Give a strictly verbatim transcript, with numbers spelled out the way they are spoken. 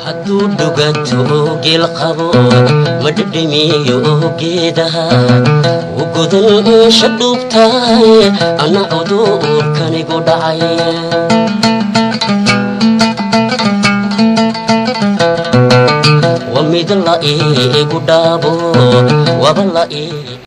hadduu dhuganto geel qabo madhadhamiyo geedaha ugudan shadhubtahay ana cudurkanigu dhacay wamid la iigu dhaabo waba la ii